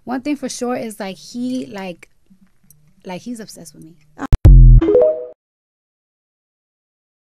one thing for sure is like he's obsessed with me.